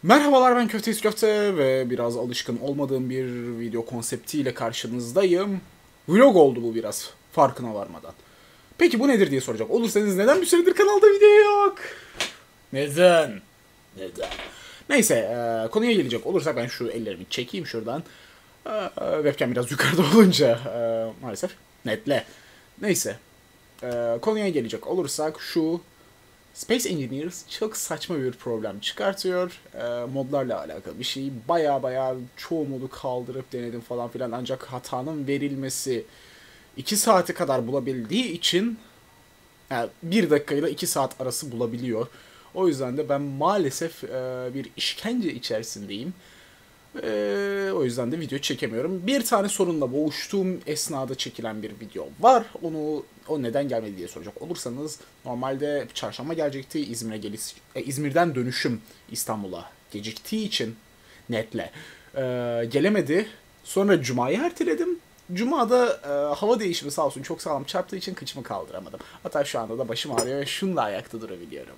Merhabalar, ben Köfteyiz Köfte ve biraz alışkın olmadığım bir video konseptiyle karşınızdayım. Vlog oldu bu biraz, farkına varmadan. Peki bu nedir diye soracak olursanız, neden bir süredir kanalda video yok? Neden? Neden? Neyse, konuya gelecek olursak ben şu ellerimi çekeyim şuradan. Webcam biraz yukarıda olunca maalesef netle. Neyse, konuya gelecek olursak şu... Space Engineers çok saçma bir problem çıkartıyor. Modlarla alakalı bir şey. Baya çoğu modu kaldırıp denedim falan filan. Ancak hatanın verilmesi 2 saate kadar bulabildiği için, yani 1 dakikayla 2 saat arası bulabiliyor. O yüzden de ben maalesef bir işkence içerisindeyim. O yüzden de video çekemiyorum. Bir tane sorunla boğuştuğum esnada çekilen bir video var. O neden gelmedi diye soracak olursanız, normalde çarşamba gelecekti. İzmir'den dönüşüm İstanbul'a geciktiği için netle gelemedi. Sonra Cuma'yı erteledim. Cuma'da hava değişimi sağ olsun çok sağlam çarptığı için kıçımı kaldıramadım. Hatta şu anda da başım ağrıyor ve şunla ayakta durabiliyorum.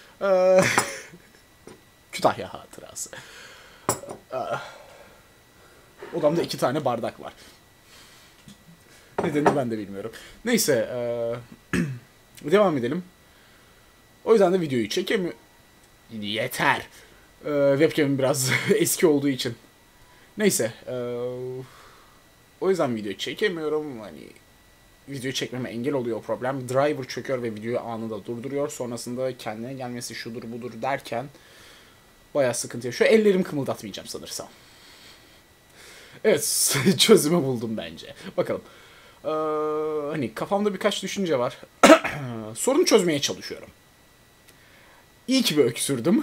Kütahya hatırası. Odamda 2 tane bardak var. Nedenini ben de bilmiyorum. Neyse, devam edelim. O yüzden de videoyu çekemiyorum. Yeter. Webcam'im biraz eski olduğu için. Neyse, o yüzden video çekemiyorum. Hani video çekmeme engel oluyor o problem. Driver çöküyor ve videoyu anında durduruyor. Sonrasında kendine gelmesi şudur budur derken bayağı sıkıntı yaşıyor. Ellerimi kımıldatmayacağım sanırsam. Evet, çözümü buldum bence. Bakalım. Hani kafamda birkaç düşünce var. Sorunu çözmeye çalışıyorum. İyi ki bir öksürdüm.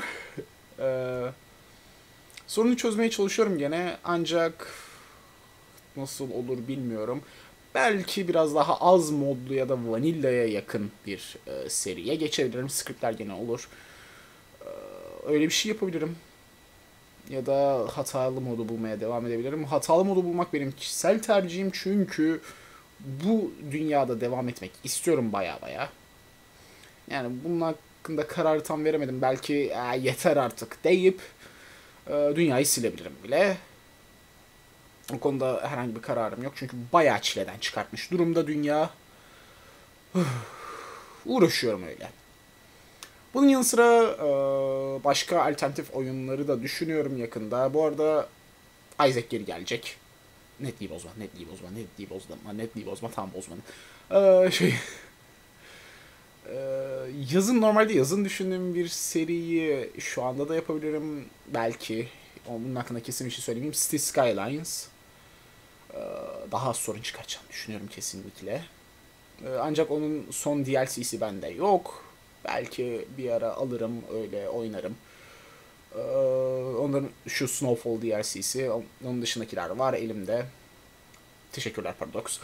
Sorunu çözmeye çalışıyorum gene, ancak nasıl olur bilmiyorum. Belki biraz daha az modlu ya da vanillaya yakın bir seriye geçebilirim. Scriptler gene olur. Öyle bir şey yapabilirim. Ya da hatalı modu bulmaya devam edebilirim. Hatalı modu bulmak benim kişisel tercihim, çünkü bu dünyada devam etmek istiyorum baya. Yani bunun hakkında kararı tam veremedim. Belki yeter artık deyip dünyayı silebilirim bile. O konuda herhangi bir kararım yok. Çünkü bayağı çileden çıkartmış durumda dünya. Uğraşıyorum öyle. Bunun yanı sıra başka alternatif oyunları da düşünüyorum yakında. Bu arada Isaac geri gelecek. Netliği bozma, tam bozmanı. Normalde yazın düşündüğüm bir seriyi şu anda da yapabilirim. Belki. Onun hakkında kesin bir şey söylemeyeyim. City Skylines. Daha az sorun çıkartacağını düşünüyorum kesinlikle. Ancak onun son DLC'si bende yok. Belki bir ara alırım, öyle oynarım. Onların şu Snowfall DLC'si, onun dışındakiler var elimde. Teşekkürler Paradox.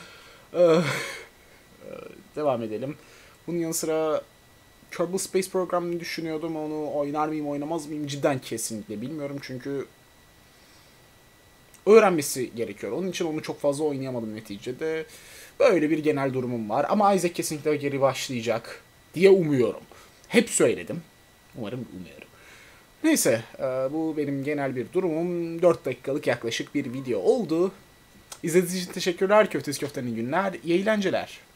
Devam edelim. Bunun yanı sıra Kerbal Space Program'ını düşünüyordum. Onu oynar mıyım, oynamaz mıyım cidden kesinlikle bilmiyorum. Çünkü öğrenmesi gerekiyor. Onun için onu çok fazla oynayamadım neticede. Böyle bir genel durumum var. Ama Isaac kesinlikle geri başlayacak diye umuyorum. Hep söyledim. Umuyorum. Neyse, bu benim genel bir durumum. 4 dakikalık yaklaşık bir video oldu. İzlediğiniz için teşekkürler. Köftesi köftenin günler. İyi eğlenceler.